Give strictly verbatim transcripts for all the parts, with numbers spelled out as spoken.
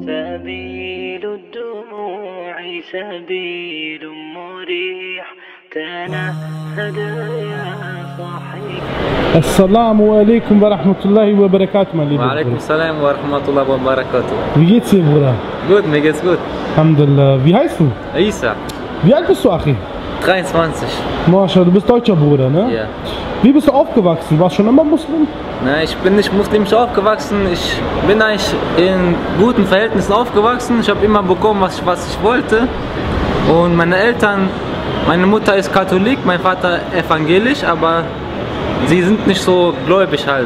سبيل الدموع سبيل مريح تنهد يا صاحي. Assalamu alaikum wa rahmatullahi wa barakatuh, mein lieber Wa alaikum salam wa rahmatullahi wa barakatuh. Wie geht's dir, Bruder? Gut, mir geht's gut. Alhamdulillah. Wie heißt du? Isa, Wie alt bist du, Achi? dreiundzwanzig. Mashallah, du bist deutscher Bruder, ne? Ja. Wie bist du aufgewachsen? Warst du schon immer Muslim? Nein, ich bin nicht muslimisch aufgewachsen. Ich bin eigentlich in guten Verhältnissen aufgewachsen. Ich habe immer bekommen, was ich, was ich wollte. Und meine Eltern, meine Mutter ist Katholik, mein Vater evangelisch, aber sie sind nicht so gläubig halt.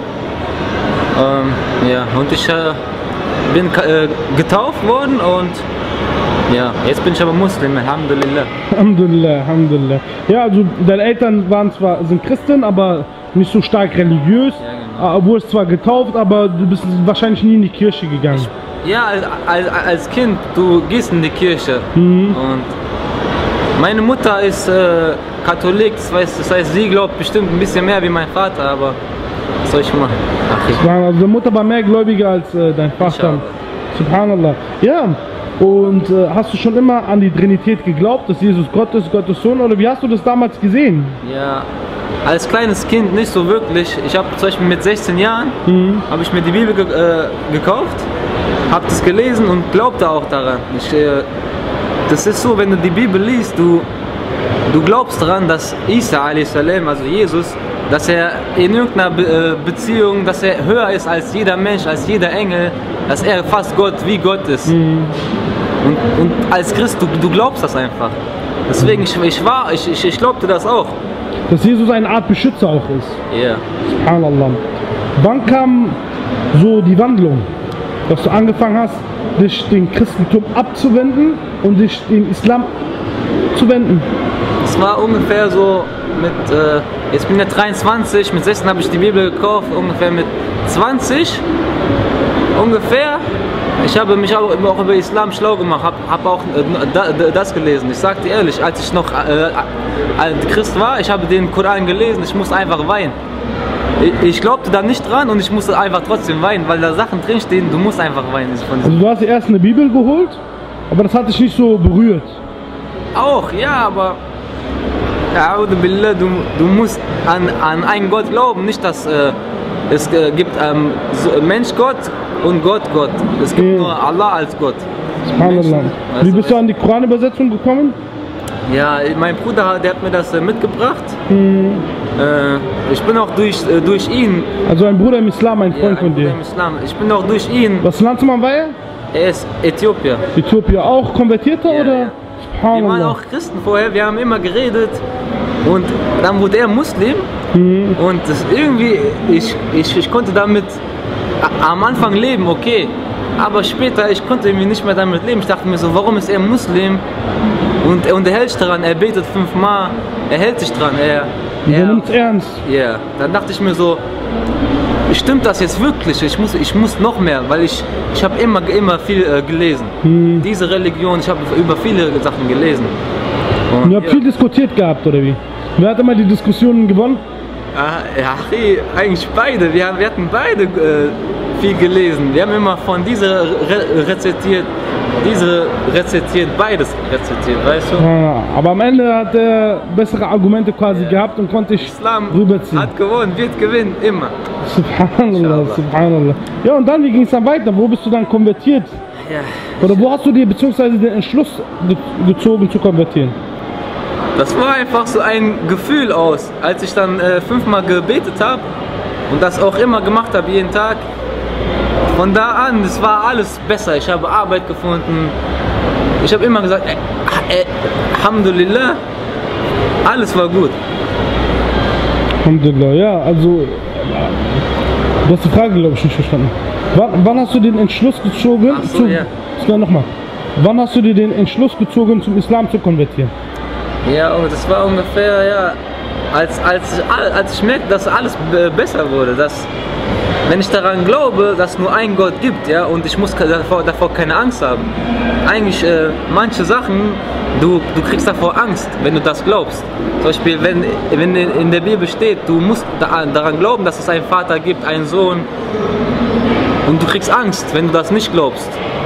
Ähm, ja, und ich äh, bin äh, getauft worden und ja, jetzt bin ich aber Muslim, Alhamdulillah. Alhamdulillah, Alhamdulillah. Ja, also deine Eltern waren zwar, sind Christen, aber nicht so stark religiös. Ja, genau. Du wurdest zwar getauft, aber du bist wahrscheinlich nie in die Kirche gegangen. Ja, als, als, als Kind, du gehst in die Kirche. Mhm. Und meine Mutter ist äh, Katholik, das heißt, das heißt, sie glaubt bestimmt ein bisschen mehr wie mein Vater, aber was soll ich machen? Ach, ich Also deine Mutter war mehr gläubiger als äh, dein Vater. Subhanallah. Ja, und äh, hast du schon immer an die Trinität geglaubt, dass Jesus Gott ist, Gottes Sohn, oder wie hast du das damals gesehen? Ja, als kleines Kind nicht so wirklich. Ich habe zum Beispiel mit sechzehn Jahren, Mhm. habe ich mir die Bibel ge äh, gekauft, habe das gelesen und glaubte auch daran. Ich, äh, das ist so, wenn du die Bibel liest, du, du glaubst daran, dass Isa a s, also Jesus, dass er in irgendeiner Be äh, Beziehung, dass er höher ist als jeder Mensch, als jeder Engel, dass er fast Gott wie Gott ist. Mhm. Und, und als Christ, du, du glaubst das einfach. Deswegen, ich, ich, war, ich, ich, ich glaubte das auch. Dass Jesus eine Art Beschützer auch ist. Ja. Yeah. Subhanallah. Wann kam so die Wandlung, dass du angefangen hast, dich dem Christentum abzuwenden und dich dem Islam zu wenden? Es war ungefähr so mit, äh, jetzt bin ich dreiundzwanzig, mit sechzehn habe ich die Bibel gekauft, ungefähr mit zwanzig, ungefähr. Ich habe mich auch, auch über Islam schlau gemacht, habe hab auch äh, das gelesen. Ich sage dir ehrlich, als ich noch äh, als Christ war, ich habe den Koran gelesen, ich musste einfach weinen. Ich, ich glaubte da nicht dran und ich musste einfach trotzdem weinen, weil da Sachen drinstehen, du musst einfach weinen. Also du hast dir erst eine Bibel geholt, aber das hat dich nicht so berührt? Auch, ja, aber du, du musst an, an einen Gott glauben, nicht dass äh, es äh, gibt ähm, so, Mensch Gott und Gott Gott. Es gibt ja nur Allah als Gott. Subhanallah. Wie bist du an die Koranübersetzung gekommen? Ja, mein Bruder, der hat mir das äh, mitgebracht. Mhm. Äh, ich bin auch durch, äh, durch ihn. Also ein Bruder im Islam, ein Freund ja, ein von dir? Bruder im Islam. Ich bin auch durch ihn. Was Landsmann war er? Er ist Äthiopier. Äthiopier, auch Konvertierter Ja, oder? Ja. Wir waren auch Christen vorher, wir haben immer geredet und dann wurde er Muslim mhm. und das irgendwie, ich, ich, ich konnte damit am Anfang leben, okay, aber später, ich konnte irgendwie nicht mehr damit leben. Ich dachte mir so, warum ist er Muslim und, und er hält sich daran, er betet fünfmal, er hält sich dran, er, er nimmt es ernst. Ja, yeah. Dann dachte ich mir so, stimmt das jetzt wirklich? Ich muss, ich muss noch mehr, weil ich, ich habe immer, immer viel äh, gelesen. Hm. Diese Religion, ich habe über viele Sachen gelesen. Und ihr habt ja. viel diskutiert gehabt, oder wie? Wer hat immer die Diskussionen gewonnen? Ah, ja, eigentlich beide. Wir, wir hatten beide äh, viel gelesen. Wir haben immer von dieser Re rezitiert, diese rezitiert, beides rezitiert, weißt du? Ja, aber am Ende hat er bessere Argumente quasi ja. gehabt und konnte ich Islam rüberziehen. Hat gewonnen, wird gewinnen, immer. Subhanallah, Subhanallah. Ja, und dann, wie ging es dann weiter? Wo bist du dann konvertiert? Ja. Oder wo hast du dir beziehungsweise den Entschluss ge gezogen zu konvertieren? Das war einfach so ein Gefühl aus, als ich dann äh, fünfmal gebetet habe und das auch immer gemacht habe, jeden Tag. Von da an, es war alles besser. Ich habe Arbeit gefunden. Ich habe immer gesagt, äh, äh, Alhamdulillah, alles war gut. Alhamdulillah, ja, also, du hast die Frage, glaube ich, nicht verstanden. Wann, wann hast du den Entschluss gezogen? Ach so, zu, ja. Ja, nochmal. Wann hast du dir den Entschluss gezogen, zum Islam zu konvertieren? Ja, und das war ungefähr, ja, als, als, als ich merkte, dass alles besser wurde, dass, wenn ich daran glaube, dass es nur einen Gott gibt, ja, und ich muss davor, davor keine Angst haben. Eigentlich, äh, manche Sachen, du, du kriegst davor Angst, wenn du das glaubst. Zum Beispiel, wenn, wenn in der Bibel steht, du musst daran glauben, dass es einen Vater gibt, einen Sohn, und du kriegst Angst, wenn du das nicht glaubst.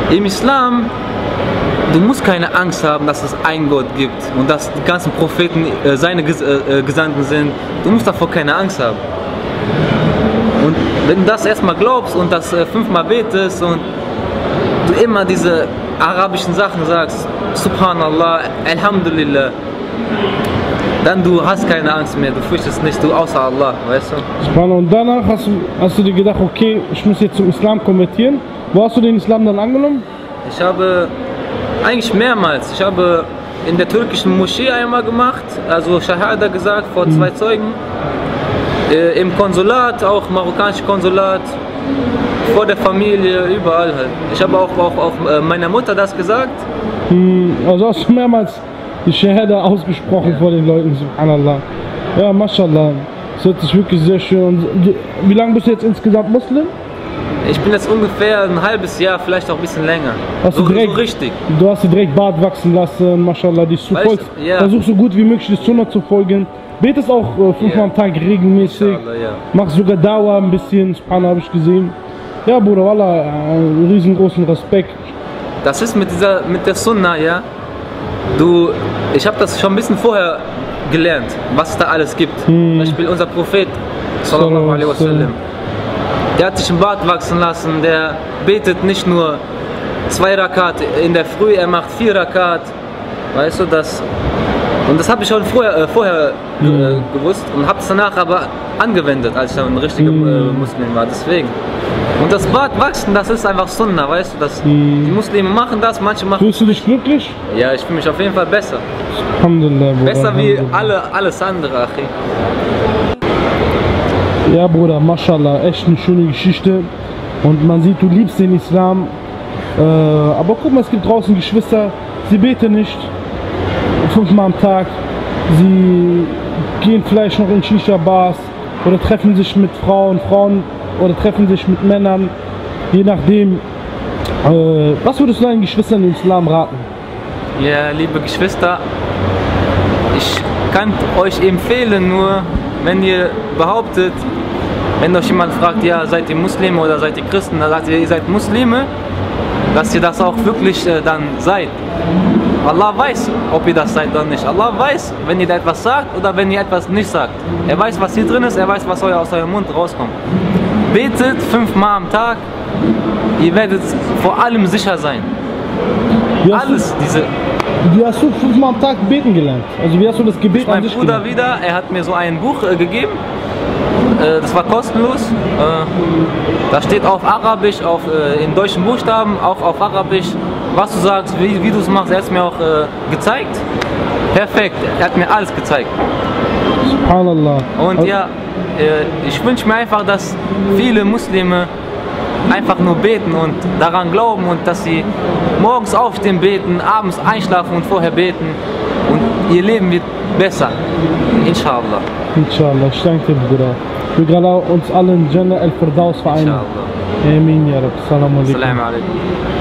im Islam, du musst keine Angst haben, dass es einen Gott gibt und dass die ganzen Propheten äh, seine Ges äh, Gesandten sind. Du musst davor keine Angst haben. Und wenn du das erstmal glaubst und das äh, fünfmal betest und du immer diese arabischen Sachen sagst, Subhanallah, Alhamdulillah, dann du hast keine Angst mehr, du fürchtest nicht, du außer Allah, weißt du? Und danach hast du, hast du dir gedacht, okay, ich muss jetzt zum Islam konvertieren. Wo hast du den Islam dann angenommen? Ich habe eigentlich mehrmals, ich habe in der türkischen Moschee einmal gemacht, also Shahada gesagt vor zwei Zeugen, äh, im Konsulat, auch marokkanisches Konsulat, vor der Familie, überall halt. Ich habe auch, auch, auch äh, meiner Mutter das gesagt. Hm, also hast du mehrmals die Shahada ausgesprochen ja. vor den Leuten, subhanallah. Ja, mashallah. Das hört sich wirklich sehr schön an. Wie lange bist du jetzt insgesamt Muslim? Ich bin jetzt ungefähr ein halbes Jahr, vielleicht auch ein bisschen länger. Hast so, du, direkt, so richtig. Du hast dir direkt Bart wachsen lassen, mashallah. Die verfolgst, ja. Versuchst so gut wie möglich die Sunna zu folgen. Betest auch äh, fünfmal yeah. am Tag regelmäßig. Ja. Machst sogar Dauer ein bisschen, subhanallah, habe ich gesehen. Ja, Bruder, wallah, äh, riesengroßen Respekt. Das ist mit dieser, mit der Sunna, ja. Du, ich habe das schon ein bisschen vorher gelernt, was es da alles gibt. Hm. Zum Beispiel unser Prophet, sallallahu alaihi wasallam, der hat sich im Bart wachsen lassen, der betet nicht nur zwei Rakat in der Früh, er macht vier Rakat, weißt du, das. Und das habe ich schon vorher, äh, vorher hm. äh, gewusst und habe es danach aber angewendet, als ich dann ein richtiger hm. äh, Muslim war, deswegen. Und das Bart wachsen, das ist einfach Sunna, weißt du, das, hm. die Muslime machen das, manche machen. Fühlst du dich glücklich? Ja, ich fühle mich auf jeden Fall besser. Alhamdulillah, Bruder. Besser wie alle, alles andere, Achi. Ja, Bruder, mashallah, echt eine schöne Geschichte. Und man sieht, du liebst den Islam. Äh, aber guck mal, es gibt draußen Geschwister, sie beten nicht fünfmal am Tag. Sie gehen vielleicht noch in Shisha-Bars oder treffen sich mit Frauen, Frauen oder treffen sich mit Männern, je nachdem. Äh, was würdest du deinen Geschwistern im Islam raten? Ja, liebe Geschwister, ich kann euch empfehlen, nur wenn ihr behauptet, wenn euch jemand fragt, ja, seid ihr Muslime oder seid ihr Christen, dann sagt ihr, ihr seid Muslime, dass ihr das auch wirklich äh, dann seid. Allah weiß, ob ihr das seid oder nicht. Allah weiß, wenn ihr da etwas sagt oder wenn ihr etwas nicht sagt. Er weiß, was hier drin ist, er weiß, was euer, aus eurem Mund rauskommt. Betet fünfmal am Tag, ihr werdet vor allem sicher sein. Wie Alles, du, diese... Wie hast du fünfmal am Tag beten gelernt? Also wie hast du das Gebet Mein an sich Bruder gelernt? wieder, er hat mir so ein Buch äh, gegeben. Äh, das war kostenlos. Äh, da steht auf Arabisch, auf, äh, in deutschen Buchstaben, auch auf Arabisch, was du sagst, wie, wie du es machst. Er hat es mir auch äh, gezeigt. Perfekt, er hat mir alles gezeigt. Subhanallah. Und also, ja, äh, ich wünsche mir einfach, dass viele Muslime einfach nur beten und daran glauben und dass sie morgens aufstehen, beten, abends einschlafen und vorher beten und ihr Leben wird besser. Inshallah. Inshallah, ich danke dir, Bruder. Wir gerade uns alle in Jannah al-Firdaus vereinen. Inshallah. Amin, ya Rabbi. Assalamu alaikum. Assalamu alaikum.